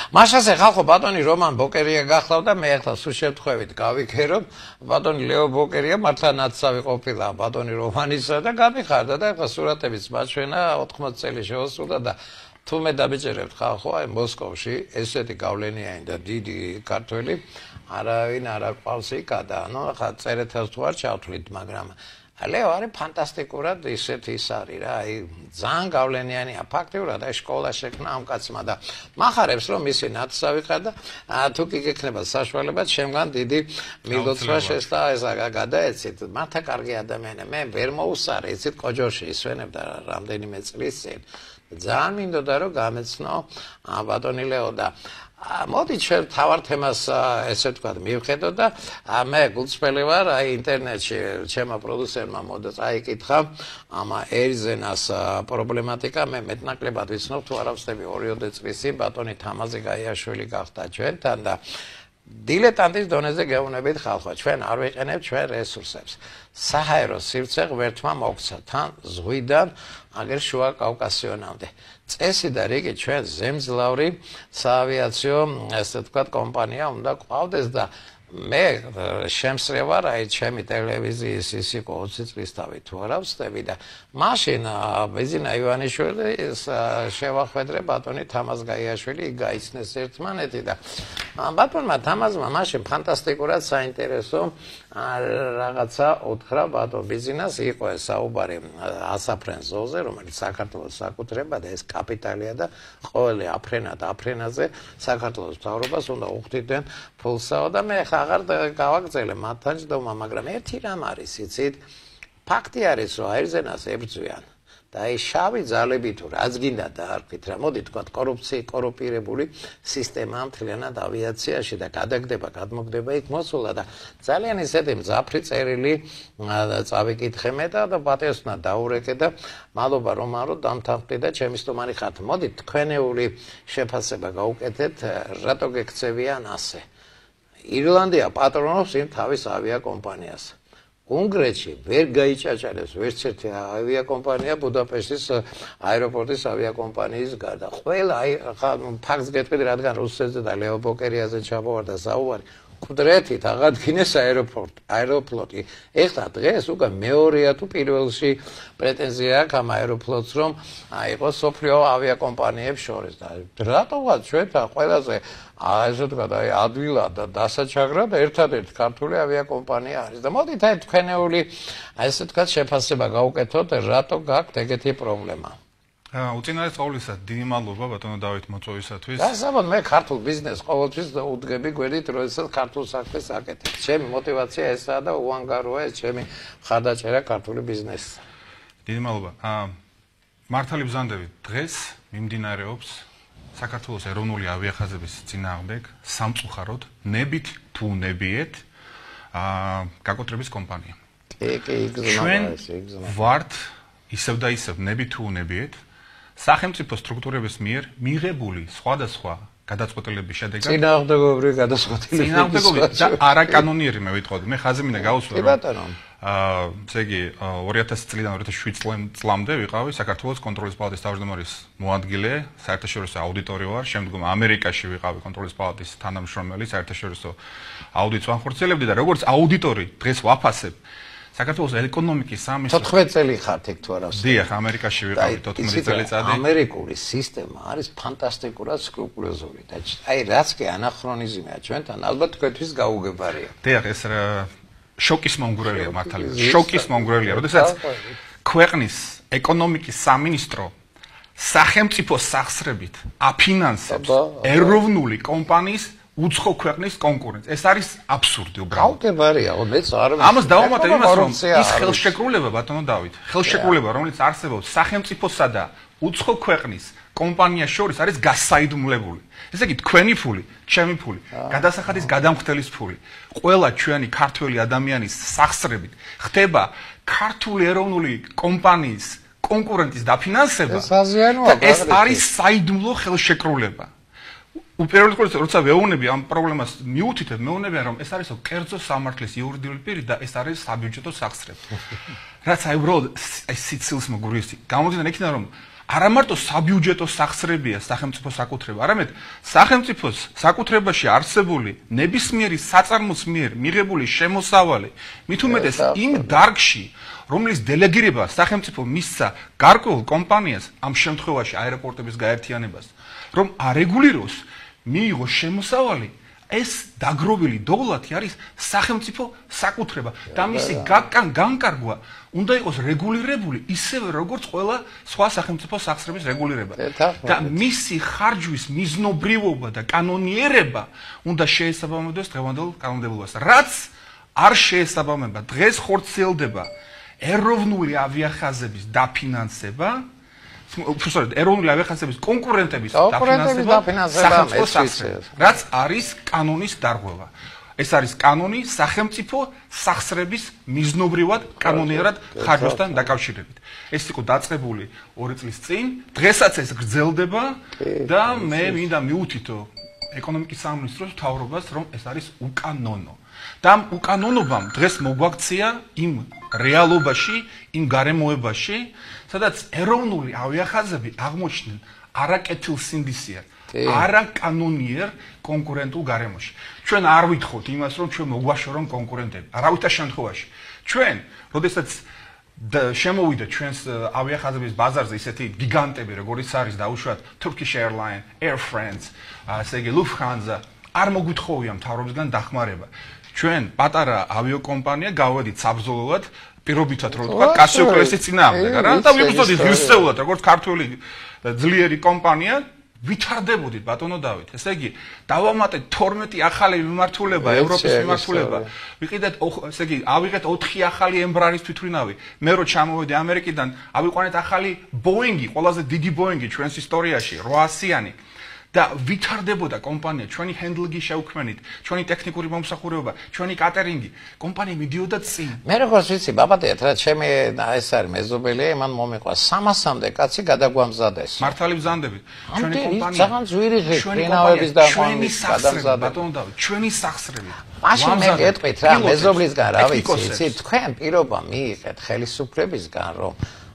მაშასე ხალხო ბატონი რომან ბოკერია გახლავდა მე ახლა სულ შემთხვევით გავიქერო ბატონი ლეო ბოკერია მართლა ნაცავი ყოფილა ბატონი რომანისა და გამიხარდა და ახლა სურათებიც მაჩვენა 80 წელი შეუსრულდა და თუ მე დაბეჭერებთ ხალხო აი მოსკოვში ესეთი გავლენიანი და დიდი ქართველი არავინ არ აკვალს იქა და ანუ ახლა წერეთელს თუ არ ჩავთვლით მაგრამ ლეო არის ფანტასტიკურად ისეთი ის არის რა აი ძალიან გავლენიანია ფაქტიურად აი სკოლა შექმნა ამ კაცმა და მახარებს რომ მისი ნაცავი ხარ და თუ კი გექნება საშუალება შემგან დიდი მილოცვა შესდა ეს გადაეცით მართლა კარგი ადამიანია მე ვერ მოუსარე იცით კოჯოში ისვენებდა რამდენიმე წლის წინ ძალიან მინდოდა რომ გამეცნო ბატონი ლეო და მოდი ჩვენ თავარ თემას ესე ვთქვათ მივხედოთ და მე გულწრფელი ვარ აი ინტერნეტში ჩემმა პროდიუსერმა მოდა წაიკითხა ამ ერიზენას პრობლემატიკა მე მეტნაკლებად ვიცნობ თუ არა ვსწრები 2 წლის წინ ბატონი თამაზი გაიაშვილი გახდა ჩვენთან და დილეტანტის დონეზე გეუბნებით ხალხო ჩვენ არ ვიყენებთ ჩვენ რესურსებს საჰაერო სივრცე ღმერთმა მოგცა თან ზღვიდან აგერ შუა კავკასიონამდე წესი და რიგი ჩვენ ზემძლავრი საავიაციო ესე ვთქვათ კომპანია უნდა ყავდეს და მე შემსრევარ აი ჩემი ტელევიზიის ის იყო 20 წლის თავი თუ არა ვსწრები და მაშინ ბეზინა ივანიშვილი შევახვედრე ბატონი თამაზ გაიაშვილი გაიცნეს ერთმანეთი და ბატონმა თამაზმა მაშინ ფანტასტიკურად საინტერესო რაღაცა უთხრა ბატონ ბეზინას იყო ეს საუბარი ასაფრენ ზოლზე რომელიც საქართველოს საკუთრება და ეს კაპიტალია და ყოველი აფრენა და აფრენაზე საქართველოს მთავრობას უნდა უხდიდნენ ფულსაო და მე აღარ გავაგზელე მათთან ჯდომა მაგრამ ერთი რამ არის იცით ფაქტი არის რომ აერზენას ებრძვიან და აი შავი ძალები თუ რაც გინდა დაარქვით რა მოდი თქვა კორუმპირებული სისტემა მთლიანად ავიაციაში და გადაგდება გადმოგდება იქ მოსულა და ძალიან ისეთი მძაფრი წერილი წავიკითხე მე და პატიოსნა დაურეკე და მადლობა რომარო დამთანხმდი და ჩემი სტუმარი ხართ მოდი თქვენეული შეფასება გავუკეთეთ რატო გექცევიან ასე ირლანდია პატრონობს იმ თავის ავიაკომპანიას კონკრეტში ვერ გაიჭაჭარებს ვერც ერთი ავიაკომპანია ბუდაპეშტის აეროპორტის ავიაკომპანიის გარდა ყველა აი ფაქტს გეტყვით რადგან რუსეთზე და ლეო ბოკერიაზე ჩამოვარდა საუბარი კუდრეთით აღადგინეს აეროფლოტი ეხლა დღეს უკვე მეორეა თუ პირველში პრეტენზია აქვს ამ აეროფლოტს რომ აიყოს სოფლიო ავიაკომპანიებს შორის და რატოღაც ჩვენთან ყველაზე ესე ვთქვათ აი ადვილად და დასაჩაგრად ერთადერთი ქართული ავიაკომპანია არის და მოდით აი თქვენეული ესე ვთქვათ შეფასება გავუკეთოთ რატო გაქვთ ეგეთი პრობლემა უწინარეს ყოვლისა დიდი მადლობა ბატონო დავით მოწვევისათვის. გასაბად მე ქართულ ბიზნესს ყოველთვის უდგები გვერდით, როდესაც ქართულ საქმეს აკეთებ. ჩემი мотиваცია ესაა და უანგაროა ეს ჩემი ხარდაჭერა ქართული ბიზნესს. დიდი მადლობა. მართალი ბრძანდები დღეს მიმდინარეობს საქართველოს ეროვნული ავიახაზების წინააღმდეგ სამწუხაროდ ნებით თუ ნებიეთ გაკოტრების კომპანია. ჩვენ ვართ ისევ და ისევ ნებით თუ ნებიეთ სახელმწიფო სტრუქტურების მიერ მიღებული სხვადასხვა გადაწყვეტილების შედეგად წინააღმდეგობრივი გადაწყვეტილების და არაკანონიერი მე ვიტყოდი მე ხაზი მინდა გავუსვა რომ ესე იგი 2000 წლიდან 2007 წლამდე ვიყავი საქართველოს კონტროლის პალატის თავმჯდომარის მოადგილე საერთაშორისო აუდიტორი ვარ შემდგომ ამერიკაში ვიყავი კონტროლის პალატის თანამშრომელი საერთაშორისო აუდიტს ვახორციელებდი და როგორც აუდიტორი დღეს ვაფასებ საქართველოს ეკონომიკის სამინისტრო 14 წელი ხართ ეგ თუ არა დიახ ამერიკაში ვიყავი 14 წელიწადი ამერიკული სისტემა არის ფანტასტიკურად სკრუპულოზური და აი რაც კი ანახრონიზმია ჩვენთან ალბათ თქვენთვის გაუგებარია დიახ ეს შოკის მომგვრელია მართალია შოკის მომგვრელია როდესაც ქვეყნის ეკონომიკის სამინისტრო სახელმწიფო სახსრებით აფინანსებს ეროვნული კომპანიის უცხო ქვეყნის კონკურენცია. ეს არის აბსურდი უბრალოდ. გაუგებარია, მეც არ ვიცი. ამას დავუმატებ იმას, რომ ის ხელშეკრულება, ბატონო დავით, ხელშეკრულება, რომელიც არსებობს სახელმწიფოსა და უცხო ქვეყნის კომპანიას შორის არის გასაიდუმლებული. ესე იგი, თქვენი ფული, ჩემი ფული, გადასახადის გადამხდელის ფული, ყველა ჩვენი ქართველი ადამიანის სახსრებით ხდება ქართული ეროვნული კომპანიის კონკურენტის დაფინანსება. ეს არის საიდუმლო ხელშეკრულება. უპირველეს ყოვლისა, როცა ვეუბნები ამ პრობლემას მიუთითებ, მეუბნებიან რომ ეს არის კერძო სამართლის იურიდიული პირი და ეს არის საბიუჯეტო სახსრები. რაც აი უბრალოდ სიცილს მოგვირისი. გამოდიან იქიდან რომ არა მარტო საბიუჯეტო სახსრებია სახელმწიფო საკუთრება, არამედ სახელმწიფოს საკუთრებაში არსებული ნებისმიერი საწარმოს მიერ მიღებული შემოსავალი, მით უმეტეს იმ დარგში, რომლის დელეგირება სახელმწიფო მისცა გარკვეულ კომპანიას, ამ შემთხვევაში აეროპორტების გაერთიანებას, რომ არეგულიროს, მიიღო შემოსავალი, ეს დაგროვილი დოვლათი არის სახელმწიფო საკუთრება და მისი განკარგვა უნდა იყოს რეგულირებული ისევე როგორც ყველა სხვა სახელმწიფო სახსრების რეგულირება და მისი ხარჯვის მიზნობრივობა და კანონიერება უნდა შეესაბამებოდეს დღევანდელ კანონმდებლობას, რაც არ შეესაბამება. დღეს ხორციელდება ეროვნული ავიახაზების დაფინანსება, ეროვნული ავიახაზების კონკურენტების დაფინანსება, რაც არის კანონის დარღვევა. ეს არის კანონი სახელმწიფო სახსრების მიზნობრივად კანონიერად ხარჯვასთან დაკავშირებით. ეს იყო დაწყებული 2 წლის წინ, დღესაც ეს გრძელდება და მე მინდა მიუთითო ეკონომიკის სამინისტროს მთავრობას, რომ ეს არის უკანონო. და ამ უკანონობამ დღეს მოგვაქცია იმ რეალობაში, იმ გარემოებაში, სადაც ეროვნული ავიახაზები აღმოჩნდნენ არაკეთილსინდისიერ, არაკანონიერ კონკურენტულ გარემოში. ჩვენ არ ვითხოვთ იმას, რომ ჩვენ მოგვაშორონ კონკურენტები. არავითარ შემთხვევაში. ჩვენ, როდესაც შემოვიდა ჩვენს ავიახაზების ბაზარზე ისეთი გიგანტები, როგორიც არის დაუშვათ Turkish Airlines, Air France, ასე იგი Lufthansa, არ მოგვითხოვია მთავრობისგან დახმარება. ჩვენ პატარა ავიაკომპანია გავედით საბრძოლოდ პირობითად რო ვთქვა კასიოკლესის წინააღმდეგ რა და ვიბრძოდით ღირსეულად როგორც ქართული ძლიერი კომპანია ვითარდებოდით ბატონო დავით. ესე იგი დავამატეთ 12 ახალი მიმართულება ევროპის მიმართულება. ვიყიდეთ ესე იგი ავიღეთ 4 ახალი ემბრარის თვითმფრინავი. მე რო ჩამოვედი ამერიკიდან ავიყვანეთ ახალი ბოინგი, ყველაზე დიდი ბოინგი ჩვენს ისტორიაში 800-იანი. და ვითარდებოდა კომპანია, ჩვენი ჰენდლინგი შევქმნით, ჩვენი ტექნიკური მომსახურება, ჩვენი კატერინგი, კომპანია მიდიოდა წინ. მე როგორც ვიცი, ბაბადიათ, რა ჩემი ეს არის მეზობელია, მან მომიყვა 300-მდე კაცი გადაგვამზადეს. მართალი ბრძანდებით. ჩვენი კომპანია ძალიან ძვირი ფრინავების და გადამზადდა. ბატონო დავით, ჩვენი სახსრები. მაშინ მე გეტყვით რა, მეზობლისგან რა ვიცი, თქვენ პირობა მიიღეთ ხელისუფლებისგან, რომ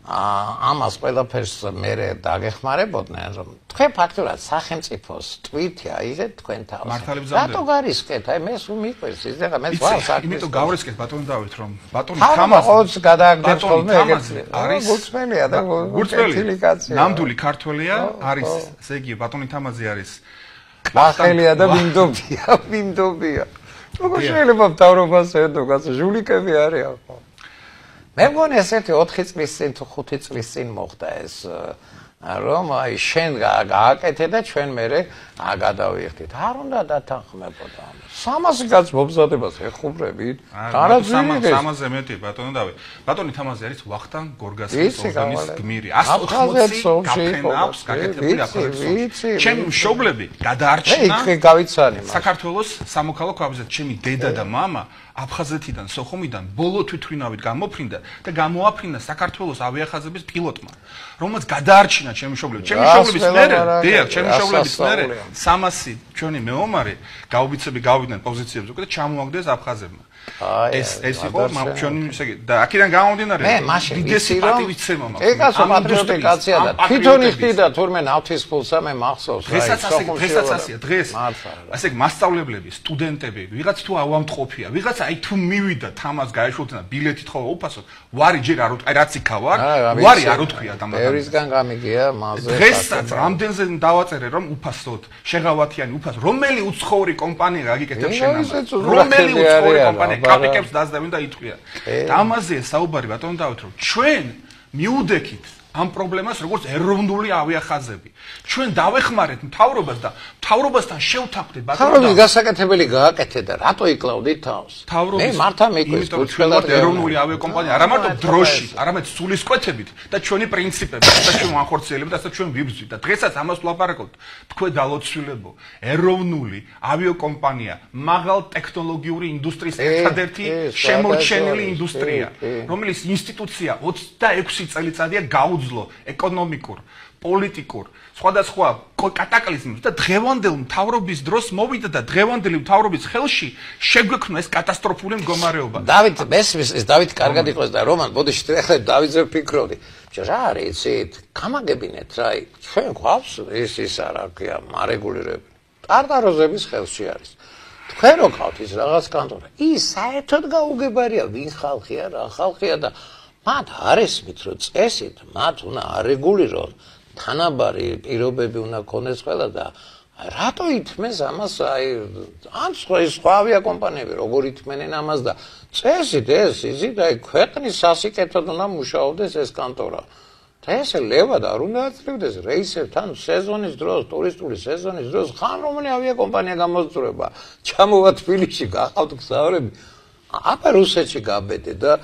ამას ყველაფერს მე დაგეხმარებოდნენ, რომ თქვენ ფაქტურად სახელმწიფოს ტვირთი აიღეთ თქვენ თავს. რატო გარისკეთ? აი მე სულ მიყვეს ის და მე ვარ საქმე. იმიტომ გავრისკეთ ბატონო დავით, რომ ბატონი თამაზ გადააგდებს ხოლმე ეგეც. არის გულწრფელია და გულწრფელი კაცია. ნამდვილი ქართველია, არის, ესე იგი ბატონი თამაზი არის. კახელია და ვინდობია. როგორ შეიძლება მთავრობას ედო კაცო, ჟულიკები არიან ხო? მე მგონი ესეთი 4 წლის წინ თუ 5 წლის წინ მოხდა ეს რომ აი შენ გააკეთე და ჩვენ მერე გადავიხდით. არ უნდა დათანხმებოდა ამას. 300 კაც მომზადებას ეხუბრებით. არა 300-ზე მეტი ბატონო დავით. ბატონი თამაზი არის ვახტანგ გორგასლის ორდენის გმირი. 180 გაფენა აქვს გაკეთებული აფხაზეთში. ჩემი მშობლები გადაარჩინა. მე გავიცანი მას. საქართველოს სამოქალაქო აბზეთ ჩემი დედა და მამა აფხაზეთიდან, სოხუმიდან ბოლო თვითმფრინავით გამოფრინდა და გამოაფრინდა საქართველოს ავიახაზების პილოტმა, რომელსაც გადაარჩინა ჩემი მშობლები. ჩემი მშობლების მერე, დიახ, ჩემი მშობლების მერე 300 ჩვენი მეომარი გაუბიცები გავიდნენ პოზიციებზე უკვე და ჩამოაგდეს აფხაზებმა. ეს იყო ჩვენი ისე იგი და აქედან გამომდინარე დიდესი პატივისცემა მაქვს. ეგაცო პატრიოტი კაცია და თვითონ იხდიდა თურმე ნავთის ფულსა მე მახსოვს. დღესაც ასია, დღეს. ასე იგი მასწავლებლები, სტუდენტები, ვიღაც თუ ავამტყოფია, ვიღაც აი თუ მივიდა თამას გაეშულთნა ბილეთით ხო უფასოდ, ვარი ჯერ არ უთქვია, რაც იქა ვარ, ვარი არ უთქვია დამატებად. ერისგან გამიგია მასზე. დღესაც რამდენზე დავაწერე რომ უფასოდ, შეღავათიანი უფასოდ, რომელი უცხოური კომპანია გაგიკეთებს შენ ამას? რომელი უცხოური კომპანია კაპიკებს დაძდევენ და იტყვიან. და ამაზე საუბარი ბატონო დავით, რომ ჩვენ მიუდექით ამ პრობლემას როგორც ეროვნული ავიახაზები. ჩვენ დავეხმარეთ მთავრობას და მთავრობასთან შევთანხმდით ბატონო. მთავრობის გასაკეთებელი გააკეთე და რატო იკლავდით თავს? მე მართა მეკვეს უცხოელად ეროვნული ავიაკომპანია არა მარტო დროში, არამედ სულისკვეთებით და ჩვენი პრინციპებით და ჩვენ ვახორციელებთ და ჩვენ ვიბრძვით და დღესაც ამას ვლაპარაკობთ. თქვენ დალოცვილებო, ეროვნული ავიაკომპანია მაღალ ტექნოლოგიური ინდუსტრიის ერთადერთი შემორჩენილი ინდუსტრია, რომელიც ინსტიტუცია 26 წელიწადია გაუძ შეუძლო ეკონომიკურ, პოლიტიკურ, სხვადასხვა კატაკლიზმებს და დღევანდელ მთავრობის დროს მოვიდა და დღევანდელი მთავრობის ხელში შეგვექმნა ეს კატასტროფული მდგომარეობა. დავით მესმის ეს დავით კარგად იყოს და რომან ბოდიში ეხლა დავითზე ვფიქრობდი. რა არიცით? გამაგებინეთ რა, ჩვენ გვაქვს ის არა ქვია, მარეგულირებული. ტარტაროზების ხელში არის. თქვენ რო ყავთ ის რაღაც კანტონი. ის საერთოდ გაუგებარია, ვინ ხალხია, რა ხალხია და მათ არ ესმით რომ წესით, მათ უნდა არეგულირონ. თანაბარი პირობები უნდა ქონდეს ყველა და რატო ითმეს ამას აი ან სხვა ავიაკომპანიები როგორ ითმენენ ამას და წესით ეს იზით აი ქვეყნის სასიკეთოდ უნდა მუშაობდეს ეს კანტორა და ესე ლევად არ უნდა აწევდეს რეისებთან სეზონის დროს ტურისტული სეზონის დროს ხან რომელი ავიაკომპანია გამოძრება ჩამოვა თბილისში გახავთ გზავრები აბა რუსეთში გაბედე და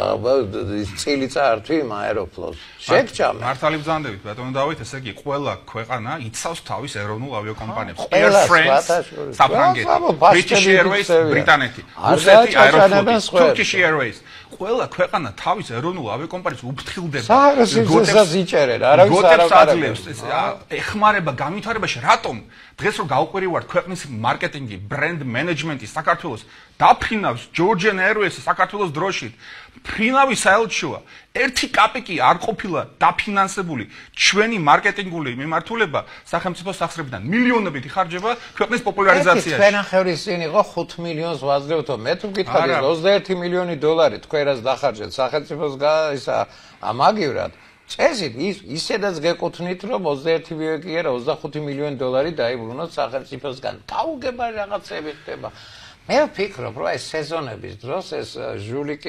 წილი წართვი იმ აეროფლოს შეგჭამე მართალი ბრძანდებით ბატონო დავით ესე იგი ყველა ქვეყანა იცავს თავის ეროვნულ ავიაკომპანიებს Air France საფრანგეთი British Airways ბრიტანეთი რუსეთი აეროფლოტი Turkish Airways ყველა ქვეყანა თავის ეროვნულ ავიაკომპანიებს უფრთხილდება გოტებს იჭერენ არავის არ აკარებს ეხმარება განვითარებაში რატომ დღეს რო გავყვირივართ ქვეყნის მარკეტინგი ბრენდ მენეჯმენტი საქართველოს დაფრინავს Georgian Airways საქართველოს დროშით ფრინავი საელჩოა ერთი კაპიკი არ ყოფილა დაფინანსებული ჩვენი მარკეტინგული მიმართულება სახელმწიფო სახსრებიდან მილიონობით იხარჯება ქვეყნის პოპულარიზაციაში თქვენ ახევრის წინ იყო 5 მილიონს ვაძლევთო მე თუ გითხარით 21 მილიონი დოლარი თქვენ რას დახარჯეთ სახელმწიფოს ისა ამაგივრად წესით ისედაც გეკუთვნით რომ 21 მილიონი კი არა 25 მილიონი დოლარი დაიბრუნოთ სახელმწიფოსგან დაუგებარი რაღაცები ხდება მე ვფიქრობ რომ ეს სეზონების დროს ეს ჟულიკი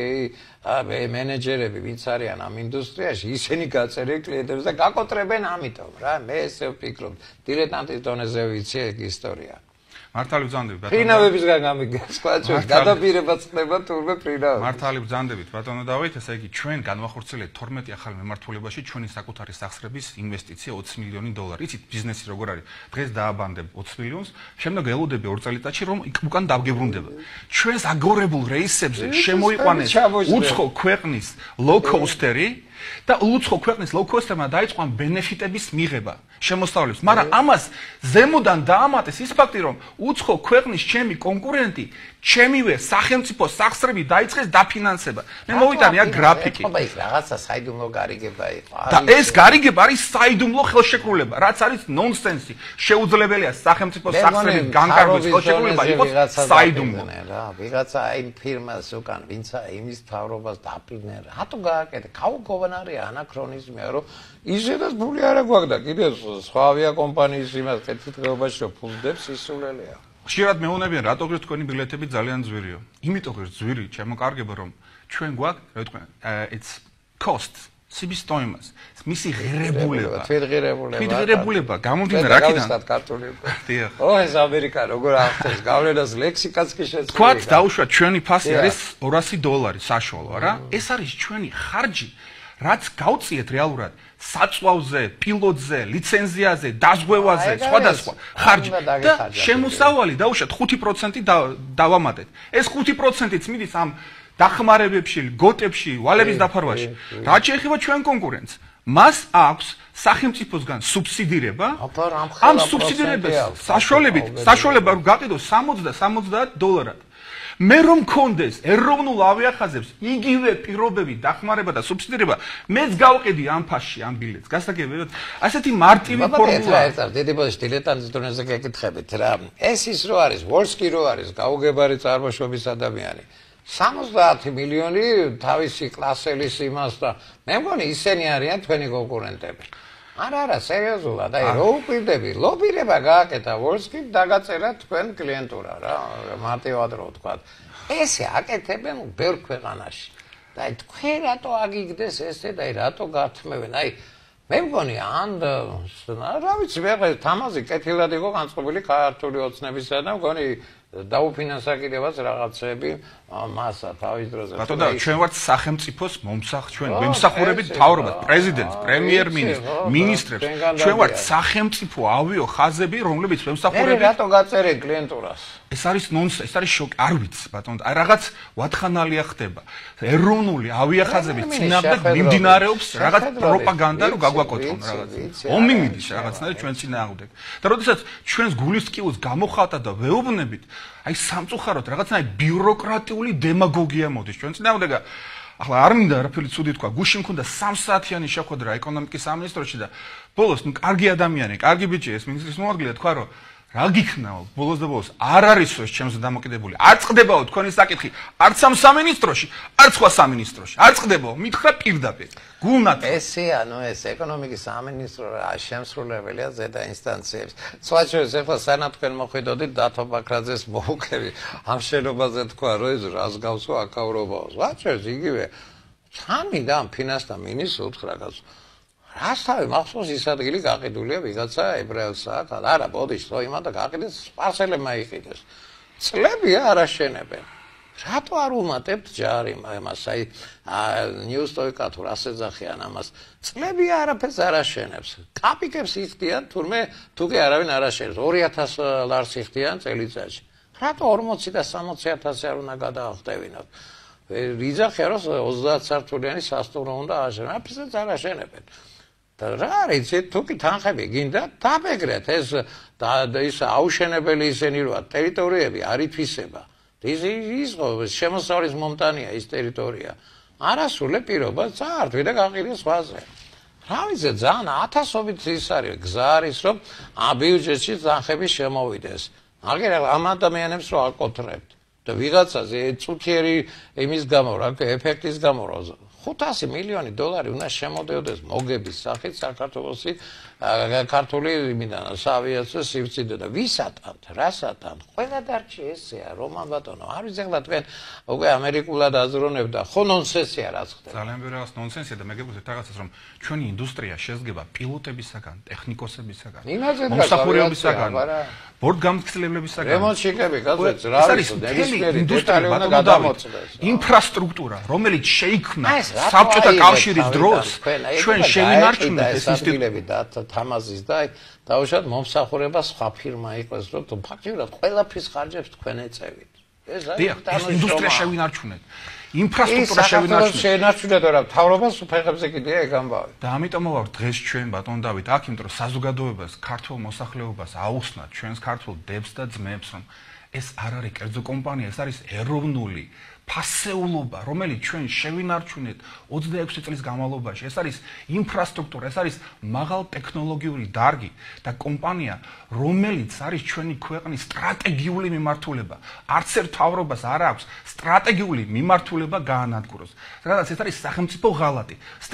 მენეჯერები ვინც არიან ამ ინდუსტრიაში ისინი გაწერენ კლიენტებს და გაკოტრებენ ამიტომ რა მე ესე ვფიქრობ დილეტანტის დონეზე ვიცი ეგ ისტორია მართალი ბრძანდებით ბატონო ფრინავებისგან გამიგეს ყვაჩო გადაპირებაც ხდება თურმე ფრინავები მართალი ბრძანდებით ბატონო დავით ესე იგი ჩვენ განვახორციელეთ 12 ახალ მიმართულებაში ჩვენი საკუთარი სახსრების ინვესტიცია 20 მილიონი დოლარი იცით ბიზნესი როგორ არის დღეს დააბანდებ 20 მილიონს შემდეგ ელოდები 2 წელიწადში რომ უკან დავგებრუნდება ჩვენს აგორებულ რეისებზე შემოიყვანეს უცხო ქვეყნის ლოუ-კოსტერი და უცხო ქვეყნის ლოუ-კოსტერმა დაიწყო ბენეფიტების მიღება შემოსავლებს, მაგრამ ამას ზემოდან დაამატეს ის ფაქტი, რომ უცხო ქვეყნის ჩემი კონკურენტი ჩემივე სახელმწიფო სახსრები დაიწყეს დაფინანსება. მე მოვიტანე აქ გრაფიკი. ეხლა ის რაღაცა საიდუმლო გარიგება იყო. და ეს გარიგება არის საიდუმლო ხელშეკრულება, რაც არის ნონსენსი. შეუძლებელია სახელმწიფო სახსრების განკარგვის ხელშეკრულება იყოს საიდუმლო. რა, ვიღაცა იმ ფირმას უკან, ვინც იმის თავრობას დაფრინე, რატო გააკეთე? გაუგობარი ანაქრონიზმია, რომ ისედაც ფული არ აქვს და კიდევ სხვა ავიაკომპანიის იმას კეთილდღეობაში რომ ფულდებს ისულელია. ხშირად მეუბნებიან რატო გქონდეთ თქვენი ბილეთები ძალიან ძვირიო. იმიტომ რომ ძვირი შემოკარგება რომ ჩვენ გვაქვს, რა ვთქვა, it's costs, себестоимость. მისი ღირებულება. თვითღირებულება გამომდინარე რაკიდან? გავისტათ ქართული. დიახ. ეს ამერიკა როგორ ახდენს გავლენას ლექსიკაც კი შეცვლილი. თქვათ დაუშვათ ჩვენი ფასი არის $200 საშუალო, არა? ეს არის ჩვენი ხარჯი, რაც გავწიეთ რეალურად საწვავზე, პილოტზე, ლიცენზიაზე, დაზღვევაზე, სხვადასხვა ხარჯი და შემოსავალი დაუშვათ 5% დავამატეთ. ეს 5%-იც მიდის ამ დახმარებებში, გოტებში, ვალების დაფარვაში. რაც შეეხება ჩვენ კონკურენტს, მას აქვს სახელმწიფოსგან სუბსიდირება. ამ სუბსიდირებას საშუალება რომ გაყიდოს $60 მე რომ მქონდეს ეროვნულ ავიახაზებს იგივე პირობები დახმარება და სუბსიდირება მეც გავყიდი ამ ფასში ამ ბილეთს გასაგებია ასეთი მარტივი ფორმულა დედიბოშ დილეტანტის დონეზე გეკითხებით რა ეს ის რო არის ვოლსკი რო არის გაუგებარი წარმოშობის ადამიანი 70 მილიონი თავისი კლასელის იმას და მე მგონი ისინი არიან თქვენი კონკურენტები არა სერიოზულად აი რო უყიდები ლობირება გააკეთა ვოლსკიმ დაგაწერა თქვენ კლიენტურა რა მარტივად რო ვთქვა ესე აკეთებენ ბევრ ქვეყანაში და აი თქვენ რატო აგიგდეს ესე და აი რატო გართმევენ აი მე მგონი ან რა ვიცი მე თამაზი კეთილად იყო განწყობილი ქართული ოცნებისა და მგონი დაუფინანსა კიდევაც რაღაცები მასა თავის დროზე. ბატონო, ჩვენ ვართ სახელმწიფოს ჩვენ ვემსახურებით მთავრობას, პრეზიდენტს, პრემიერ-მინისტრს, მინისტრებს. ჩვენ ვართ სახელმწიფო ავიო ხაზები, რომლებიც ვემსახურებით. რატო გაწერე კლიენტურას? ეს არის ნონსენსი, ეს არის შოკი. არ ვიცი, ბატონო, აი რაღაც ვათხანალია ხდება. ეროვნული ავიახაზების წინააღმდეგ მიმდინარეობს რაღაც პროპაგანდა, რომ გაგვაკოთხონ რაღაც. ომი მიდის რაღაცნაირად ჩვენ წინააღმდეგ. და როდესაც ჩვენს გულის ტკივილს გამოხატა და ვეუბნებით, აი სამწუხაროდ რაღაცნაირად ბიუროკრატიული დემაგოგია მოდის ჩვენ წინააღმდეგ. ახლა არ მინდა არაფერი ცუდი თქვა, გუშინ მქონდა 3 საათიანი შეხვედრა ეკონომიკის სამინისტროში და ბოლოს კარგი ადამიანი, კარგი ბიჭი ეს მინისტრის მოადგილე თქვა, რომ რა გიქნაო, ბოლოს და ბოლოს არ არისო ეს ჩემზე დამოკიდებული. არ წყდებაო თქვენი საკითხი, არც ამ სამინისტროში, არც სხვა სამინისტროში. არ წყდებაო, მითხრა პირდაპირ. გულნათ. ესეა, ეს ეკონომიკის სამინისტრო რა შემსრულებელია ზედა ინსტანციებს. სხვა შორის ახლა სანამ თქვენ მოხვიდოდით დათო ბაქრაძეს მოუქები, ამ შენობაზე თქვა, რომ ეს რას გავსო აკავრობაო. სხვა შორის იგივე სამი და ამ ფინანსთა მინისტრს უთხრა გასო. რასთავი მახსოვს ის ადგილი გაყიდულია ვიღაცა ებრაელსა და არა ბოდიშ რო იმადა გაყიდეს სპარსელებმა იყიდეს წლებია არ აშენებენ რატო არ უმატებთ ჯარი ამას აი ნიუსტოიკა თუ რას ეძახიან ამას წლებია არაფერს არ აშენებს კაპიკებს იხდიან თურმე თუ კი არავინ არ აშენებს 2000 ლარს იხდიან წელიწადში რატო 40 და 60000 არ უნდა გადაახტევინოთ ვიძახიან რომ 30 სართულიანი სასტუმრო უნდა აშენონ აფისაც არ აშენებენ და რა არის თუ კი თანხები გინდა დაბეგრეთ ეს ის აუშენებელი ისენი როა ტერიტორიები არ ითვისება ის შემოსავლის მომტანია ის ტერიტორია არასრული პირობა წაართვი და გაყიდეს სხვაზე რა ვიცი ძალიან ათასობით ის არის გზა არის რომ ბიუჯეტში თანხები შემოვიდეს აგერ ამ ადამიანებს რო აკოტრებთ და ვიღაცაზე წუთიერი იმის გამო რა ეფექტის გამო რა 500 მილიონი დოლარი უნდა შემოდიოდეს მოგების სახით საქართველოსი ქართული იმიდან ავიაციო სივრციდან და ვისატანთ რასატანთ ყველა დარჩი ესეა რომან ბატონო არ ვიცი ახლა თქვენ უკვე ამერიკულად აზროვნებ და ხო ნონსენსია რაც ხდება ძალიან ბევრი რაღაც ნონსენსია და მეგობრებო რაღაცას რომ ჩვენი ინდუსტრია შედგება პილოტებისაგან ტექნიკოსებისაგან მომსახურეობისაგან ბორტგამცვლებლებისაგან რემონტშიკები გაზეთ რა არის ნებისმიერი დეტალი უნდა გადამოწდეს ინფრასტრუქტურა რომელიც შეიქმნა საბჭოთა კავშირის დროს ჩვენ შევინარჩუნეთ ეს ინსტიტუტები და თამაზის და დაუშვათ მომსახურება სხვა ფირმა იყოს რომ ფაქტიურად ყველაფრის ხარჯებს თქვენ ეწევით ეს არის ინდუსტრია შევინარჩუნეთ ინფრასტრუქტურა შევინარჩუნეთ რა მთავრობას უფეხებზე კიდეა ეგ ამბავი და ამიტომ ვარ დღეს ჩვენ ბატონ დავით აქ იმიტომ რომ საზოგადოებას ქართულ მოსახლეობას აუხსნათ ჩვენს ქართულ დებს და ძმებს რომ ეს არ არის კერძო კომპანია ეს არის ეროვნული ფასეულობა, რომელიც ჩვენ შევინარჩუნეთ 26 წლის განმავლობაში. ეს არის ინფრასტრუქტურა, ეს არის მაღალ ტექნოლოგიური დარგი და კომპანია, რომელიც არის ჩვენი ქვეყნის სტრატეგიული მიმართულება. არც ერთ მთავრობას არ აქვს სტრატეგიული მიმართულება გაანადგუროს. სადაც ეს არის სახელმწიფო ღალატი.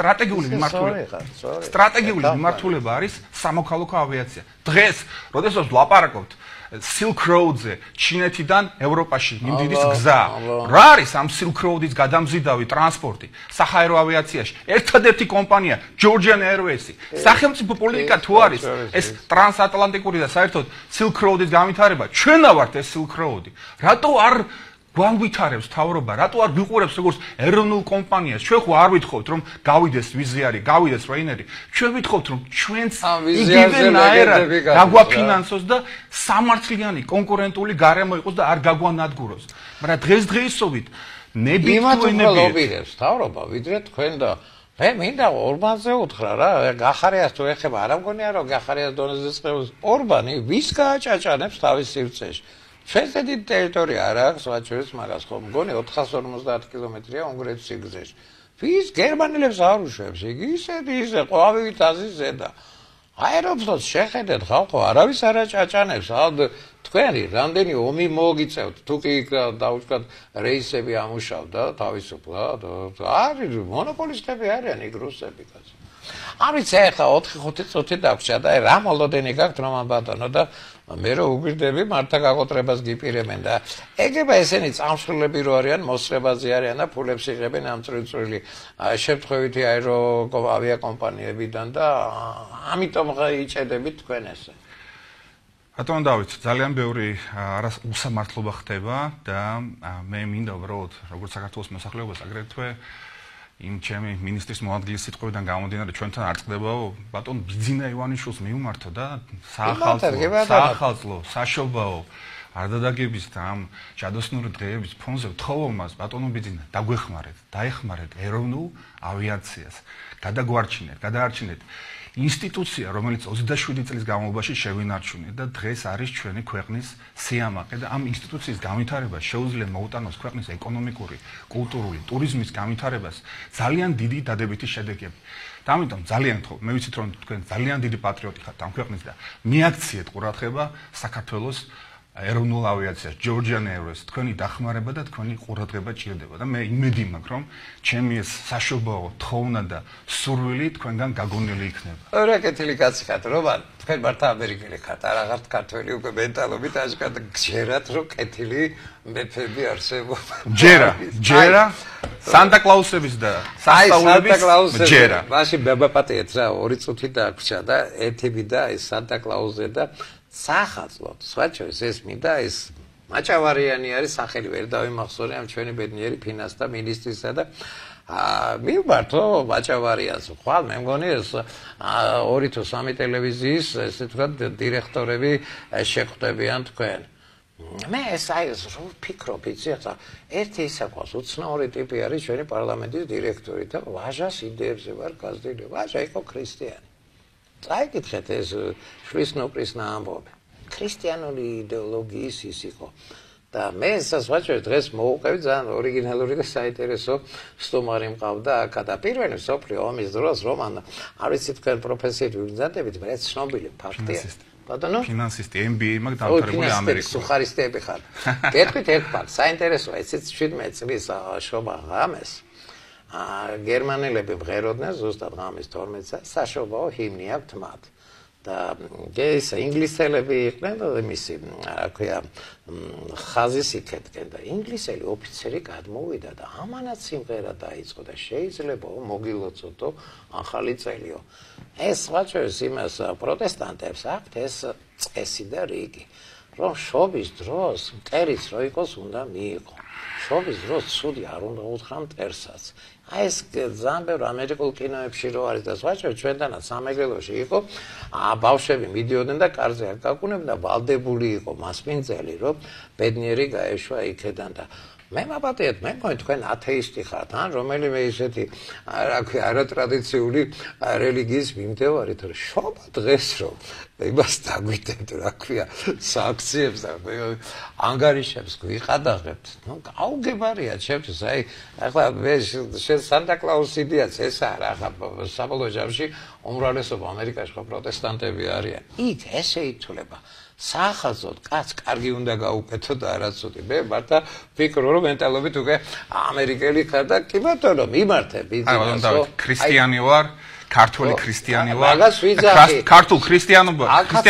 სტრატეგიული მიმართულება არის სამოქალაქო ავიაცია. დღეს, როდესაც ვლაპარაკობთ Silk Road-ზე ჩინეთიდან ევროპაში მიმდიდის გზა. რა არის ამ Silk Road-ის გადამზიდავი ტრანსპორტი საჰაერო ავიაციაში? ერთადერთი კომპანია Georgian Airways-ი. სახელმწიფო პოლიტიკა თუ არის ეს ტრანსატლანტიკური და საერთოდ Silk Road-ის განვითარება, ჩვენა ვართ ეს Silk Road-ი. რატო არ გვანვითარებს თავრობა, რატო არ გვიყურებს როგორც ეროვნულ კომპანიას? ჩვენ ხო არ ვითხოვთ რომ გავიდეს ვიზიარი, გავიდეს რეინერი. ჩვენ ვითხოვთ რომ ჩვენც იგივენაირად გაგვაფინანსოს და სამართლიანი კონკურენტული გარემო იყოს და არ გაგვანადგუროს. მაგრამ დღესდღეობით ნებითურებებს თავრობა ვიდრე თქვენ და მე მინდა ორბანზე უთხრა რა, გახარიას თუ ეხება, არ მგონია რომ გახარიას დონეზე წევს ორბანი ვის გააჭაჭანებს თავის სივრცეში. ჩვენს დიდი ტერიტორია არ აქვს, სხვა შორის მაგას ხო მგონი 450 კილომეტრია უნგრეთის სიგრძეში. ვის გერმანელებს არ უშვებს, იგი ისე ყვავით აზის ზედა. აეროფლოტს შეხედეთ ხალხო, არავის არ აჭაჭანებს. თქვენი რამდენი ომი მოგიწევთ, თუ კი დაუშვათ რეისები ამუშავდა თავისუფლად, არის მონოპოლისტები არიან იქ რუსები კაცო. არ ვიცი ახლა 4-5 წუთი დაგვრჩა და რა მოლოდენი გაქვთ რომან ბატონო და მე რო უგვირდები მართა გაკოტრებას გიპირებენ და ეგება ესენი წამსვლელები რო არიან მოსწრებაზე არიან და ფულებს იღებენ ამ წრიწრილი შემთხვევითი ავიაკომპანიებიდან და ამიტომ იჭედებით თქვენ ესე ბატონო დავით, ძალიან ბევრი უსამართლობა ხდება და მე მინდა უბრალოდ როგორც საქართველოს მოსახლეობას აგრეთვე იმ ჩემი მინისტრის მოადგილის სიტყვებიდან გამომდინარე ჩვენთან არ წყდებაო ბატონ ბიძინა ივანიშვილს მიუმართო და საახალწლო საშობაო არ დადაგების და ამ ჯადოსნური დღეების ფონზე ვთხოვო მას ბატონო ბიძინა დაეხმარეთ ეროვნულ ავიაციას გადაარჩინეთ ინსტიტუცია რომელიც 27 წლის განმავლობაში შევინარჩუნეთ და დღეს არის ჩვენი ქვეყნის სიამაყე და ამ ინსტიტუციის განვითარება შეუძლია მოუტანოს ქვეყნის ეკონომიკური, კულტურული, ტურიზმის განვითარებას ძალიან დიდი დადებითი შედეგები. და ამიტომ ძალიან გთხოვ, მე ვიცით რომ თქვენ ძალიან დიდი პატრიოტი ხართ ამ ქვეყნის და მიაქციეთ ყურადღება საქართველოს ეროვნულ ავიაციას, Georgian Airways, თქვენი დახმარება და თქვენი ყურადღება ჭირდება და მე იმედი მაქვს რომ ჩემი ეს საშობაო თხოვნა და სურვილი თქვენგან გაგონილი იქნება. რა კეთილი კაცი ხართ, რომან, თქვენ მართლა ამერიკელი ხართ, არა ხართ ქართველი უკვე მენტალობით აშკარად გჯერათ რომ კეთილი მეფები არსებობა. ჯერა სანტა-კლაუსების და სასწაულების ჯერა. მაშინ ბაბაპატიეთ რა, 2 წუთი დაგვჭა და ეთები და ეს სანტა-კლაუსზე და საახალწლოდ, სხვა შორის ეს მინდა ეს მაჭავარიანი არის სახელი ვერ დავიმახსოვრე ამ ჩვენი ბედნიერი ფინანსთა მინისტრისა და მივბართო მაჭავარიანს. ხვალ მე მგონი ეს 2 თუ 3 ტელევიზიის ესე ვთქვათ დირექტორები შეხვდებიან თქვენ. მე ეს ვფიქრობ, იცი ახლა ერთი ისაკოს უცნაური ტიპი არის ჩვენი პარლამენტის დირექტორი და ვაჟას იდეებზე ვარ გაზრდილი. ვაჟა იყო ქრისტიანი. წაიკითხეთ ეს შვილის ამბობი. ქრისტიანული იდეოლოგიის ის იყო. და მე სასვაჭერ დღეს მოვუყევი ძალიან ორიგინალური და საინტერესო სტუმარი მყავდა აქ და პირველი მსოფლიო ომის დროს რომან არ ვიცი თქვენ პროფესიით ვიბრძანდებით, მე ცნობილი ფაქტია. ბატონო? ფინანსისტი, MBA მაგ დამთავრებული ამერიკაში. სუხარისტები ხარ. გეტყვით ერთ ფაქტს, საინტერესოა, ესეც 17 წლის შობა ღამეს. გერმანელები მღეროდნენ ზუსტად ღამის 12 წელს საშობაო ჰიმნი აქვთ მათ და ეს ინგლისელები იყვნენ და მისი რა ქვია ხაზის იქეთკენ და ინგლისელი ოფიცერი გადმოვიდა და ამანაც სიმღერა დაიწყო და შეიძლება მოგილოცოდო ახალი წელიო ეს ვაჭრეს იმას პროტესტანტებს აქვთ ეს წესი და რიგი რომ შობის დროს მტერიც რო იყოს უნდა მიიღო შობის დროს ცუდი არ უნდა უთხრა მტერსაც ეს ძალიან ბევრ ამერიკულ კინოებში რო არის და სხვა ჩვენთანაც სამეგრელოში იყო ბავშვები მიდიოდნენ და კარზე არ გაკუნებდნენ და ვალდებული იყო მასპინძელი რომ ბედნიერი გაეშვა იქედან და მე მაპატიეთ მე მგონი თქვენ ათეისტი ხართ ან რომელიმე ისეთი რა ქვია არატრადიციული რელიგიის მიმდევარი თუ შობა დღეს რომ იმას დაგვიდებთ რა ქვია სააქციებს და ანგარიშებს გვიყადაღებთ ნუ გაუგებარია ჩემთვის აი ახლა მე შენ სანტა-კლაუს იდეაც ეს არა ახლა საბოლოო ჯამში უმრავლესობა ამერიკაში ხო პროტესტანტები არიან იქ ესე ითვლება საახალწლოდ კაც კარგი უნდა გაუკეთო და არაცოდი მე მარტო ფიქრო რომ მენტალობით უკვე ამერიკელი ხარ და კი ბატონო მიმართე ბიზნესო ქრისტიანი ვარ ქართული ქრისტიანი ვარ ქართულ ქრისტიანობა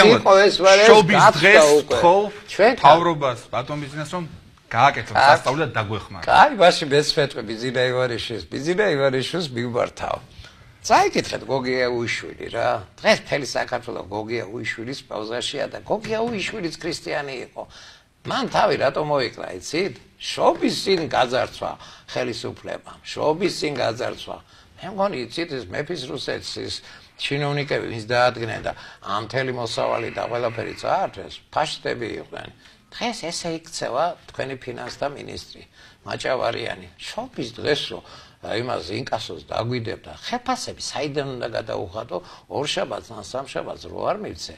შობის დღეს თხოვ თავრობას ბატონ ბიზნეს რომ გააკეთო სასწაული და დაგვეხმარა კაი ბაში მესვეთყვი ბიზნა ივანიშვილს მივმართავ წაიკითხეთ გოგია უიშვილი რა დღეს მთელი საქართველოს გოგია უიშვილის პაუზაშია და გოგია უიშვილიც ქრისტიანი იყო მან თავი რატომ მოიკლა იცით შობის წინ გაძარცვა ხელისუფლებამ შობის წინ გაძარცვა მე მგონი იცით ეს მეფის რუსეთის ჩინოვნიკები ვის დაადგნენ და ამ მთელი მოსავალი და ყველაფერი წაართვეს ფაშისტები იყვნენ დღეს ესე იქცევა თქვენი ფინანსთა მინისტრი მაჭავარიანი შობის დღეს რო იმას ინკასოს დაგვიდებდა ხელფასები საიდან უნდა გადაუხადო ორშაბათს ან სამშაბათს რო არ მივცე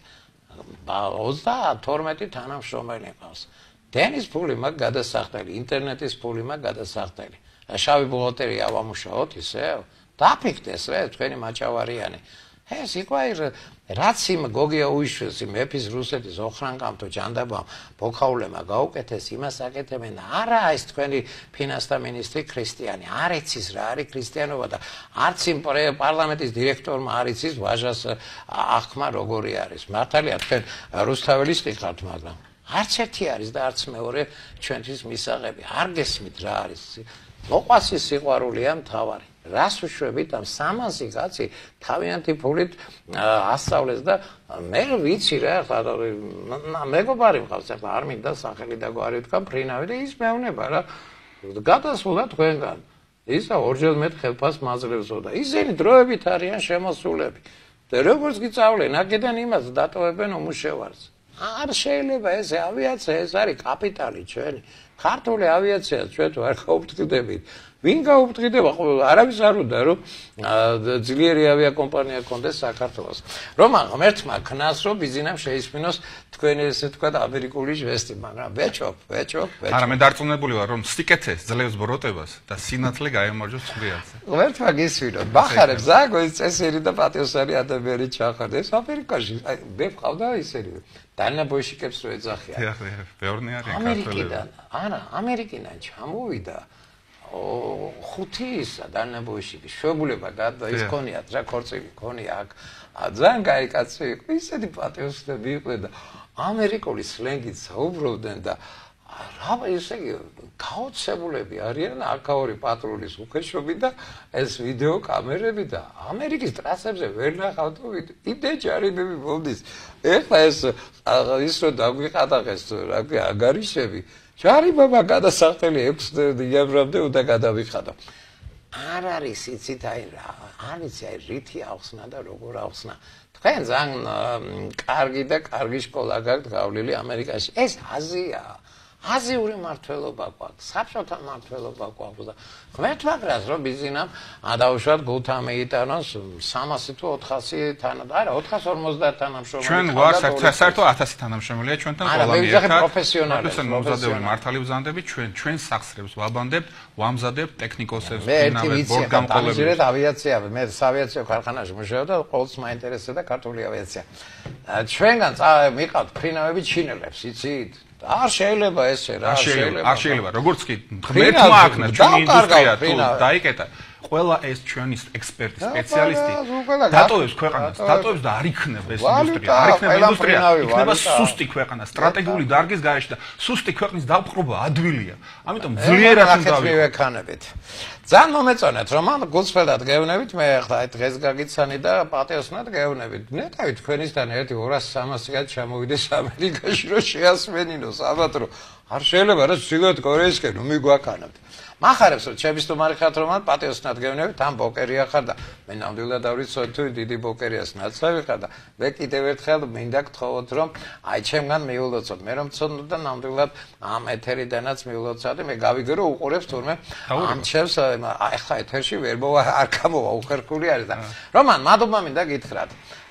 32 თანამშრომელი ყავს დენის ფული მაგ გადასახდელი ინტერნეტის ფული მაგ გადასახდელი შავი ბუღალტერია ავამუშაოთ ისევ დაფიქდეს რა თქვენი მაჭავარიანი ეს იყო რაც იმ გოგია უიშვილს მეფის რუსეთის ოხრანკამთო ჯანდაბამ ბოქაულემა გაუკეთეს იმას აკეთებენ არა ეს თქვენი ფინანსთა მინისტრი ქრისტიანი არ იცის რა არის ქრისტიანობა და არც იმ პარლამენტის დირექტორმა არ იცის ვაჟას აღქმა როგორი არის მართალია თქვენ რუსთაველის ყიხართ მაგრამ არც ერთი არის და არც მეორე ჩვენთვის მისაღები არ გესმით რა არის მოყვასის სიყვარულია მთავარი. რას უშვებით ამ 300 კაცი თავიანთი ფულით ასწავლეს და მე ვიცი რა ხა მეგობარი მყავს ახლა არ მინდა სახელი და გვარი თქვა ფრინავი და ის მეუნება რა გადასულა თქვენგან ისა ორჯერ მეტ ხელფას მაძლევსო და ისინი დროებით არიან შემოსულები და როგორც გიწავლენ აქედან იმას დატოვებენ უმუშევარს არ შეიძლება ეს ავიაცია ეს არის კაპიტალი ჩვენი ქართული ავიაცია ჩვენ ვარ გაუფრთხილდებით ვინ გაუფრთხილდება არავის არ უნდა რომ ძლიერი ავიაკომპანია გქონდეს საქართველოს რომან ღმერთმა ქნას რომ ბიზნესს შეისმინოს თქვენი ესე თქვა ამერიკული ჟესტი მაგრამ ვეჭობ არა მე დარწმუნებული ვარ რომ სიკეთე ძლევს ბროტებას და სინათლე გაემარჯოს ცხრიალზე ღმერთმა გისვინოთ ბახარებს ზაგო ეს წესერი და პატიოსარი ადამიანი ჩახარდეს ამერიკაში მე ვყავდა ისერი დანაბოიშიკებს რო ეძახიან ბევრნი არიან ამერიკიდან არა ამერიკიდან ჩამოვიდა ხუთისა დანაბოიშიკი შვებულება გადა ის ქონიათ რა ქორწილი ქონია აქ ძალიან კაი კაცი იყო ისეთი პატიოსები იყვნენ და ამერიკული სლენგით საუბრობდნენ და რა ისე გაოცებულები არიან AK-2 პატრულის უხეშობი და ეს ვიდეო კამერები და ამერიკის ტრასებზე ვერ ნახავთ იდე ჯარიმები მომდის ეხლა ეს ის რო დაგვიყადაღეს რა ქვია აგარიშები ჯარიმობა გადასახდელი 6 იანვრამდე უნდა გადავიხადო არ არის იცით აი რა არის აი რითი ახსნა და როგორ ახსნა თქვენ ძალიან კარგი და კარგი სკოლა გაქვთ გავლილი ამერიკაში ეს აზია აზიური მართლობა გვაქვს, საბჭოთა მართლობა გვაქვს და ღმერთმა გრას რომ ბიზნესამ დაუშვათ გულთა მეიტანოს 300 თუ 400 თანა და არა 450 თანამშრომელი ჩვენ ვარ საერთო 1000 თანამშრომელია ჩვენთან ყველანი ერთად პროფესიონალი მართალი ვზანდები ჩვენ სახსრებს ვაბანდებთ ვამზადებთ ტექნიკოსებს ფინავებს ბორტგამყოლებს ავიაცია მე ავიაციო ქარხანაში მუშაობ და ყოველთვის მაინტერესებდა ქართული ავიაცია ჩვენგან მიყავთ ფინავები ჩინელებს იცით არ შეიძლება ესე რა არ შეიძლება როგორც კი ღმერთმა აქნა ჩვენი ინდუსტრია თუ დაიკეტა ყველა ეს ჩვენი ექსპერტი სპეციალისტი დატოვებს ქვეყანას დატოვებს და არ იქნება ეს ინდუსტრია არ იქნება ინდუსტრია იქნება სუსტი ქვეყანა სტრატეგიული დარგის გარეშე და სუსტი ქვეყნის დაპყრობა ადვილია ამიტომ ძლიერად უნდა ვიქანებით ძალიან მომეწონეთ რომ ამ გულწრფელად გეუბნებით მე ახლა აი დღეს გაგიცანი და პატიოსნად გეუბნებით ნეტავი თქვენისგან ერთი 200-300 კაც ჩამოვიდეს ამერიკაში რომ შეასვენინოს ამათრო არ შეიძლება რა ჩრდილოეთ კორეისკენ მიგვაქანებთ მახარებს რომ ჩემი სტუმარი ხართ რომ პატიოსნად გეუბნებით ამ ბოკერია ხარ და მე ნამდვილად დავრიცოთ თუ დიდი ბოკერიას ნაცავი ხარ და მე კიდევ ერთხელ მინდა გთხოვოთ რომ აი ჩემგან მიულოცოთ მე რომ ცოდნოთ და ნამდვილად ამ ეთერიდანაც მიულოცოთ მე გავიგე რომ უყურებს თურმე ამ ჩემს აი ხა ეთერში ვერ მოვა არ გამოვა უხერხული არის და რომან მადლობა მინდა გითხრათ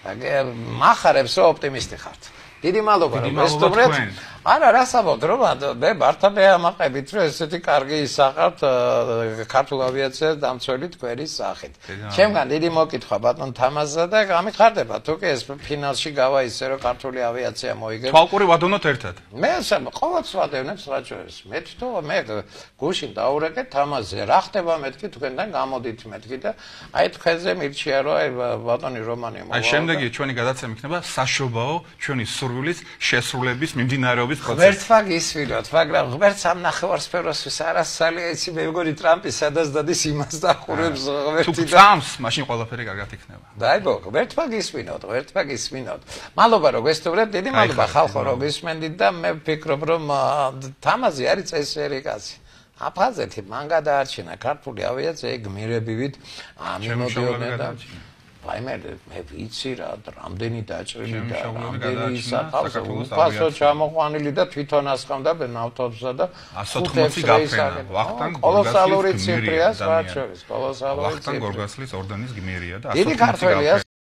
მახარებს რომ ოპტიმისტი ხართ დიდი მადლობა რომ ესტუმრეთ არა რასაბობთ რომ მე მართალია ამაყებით რომ ესეთი კარგი ისახავთ ქართულ ავიაციას დამცველი თქვენი სახით ჩემგან დიდი მოკითხვა ბატონ თამაზა და გამიხარდება თუ კი ეს ფინალში გავა ისე რომ ქართული ავიაცია მოიგებს თვალყური ვადონოთ ერთად მე ყოველთვის ვადევნებს რაჭოებს მე თვითონ მე გუშინ დაურეკეთ თამაზე რა ხდება მეთქი თქვენთან გამოდით მეთქი და აი თქვენზე მირჩია რომ აი ბატონი რომანი მოვა აი შემდეგი ჩვენი გადაცემა იქნება საშობაო ჩვენი სურვილის შესრულების მიმდინარეობის ღმერთმა გისვინოთ, მაგრამ ღმერთს ამ ნახევარსფეროსთვის არასწალია, იცი მე მგონი ტრამპი სადაც დადის იმას დახურებს ღმერთი და წამს, მაშინ ყველაფერი კარგად იქნება. დაიბო, ღმერთმა გისვინოთ. მადლობა რომ გესტუმრეთ, დიდი მადლობა ხალხო რომ გისმენდით და მე ვფიქრობ რომ თამაზი არის წესიერი კაცი. აფხაზეთი მან გადაარჩინა ქართული ავიაცია გმირებივით მიმოდიოდნენ და აი მე ვიცი რა რამდენი დაჭრილი და რამდენი ისახავს უფასო ჩამოყვანილი და თვითონ ასხამდა ნავთობსა და 180 გაფრენა ვახტანგ კოლოსალური ციფრია სხვა შორის კოლოსალური ციფრი ვახტანგ გორგასლის ორდენის გმირია და 180 გაფრენა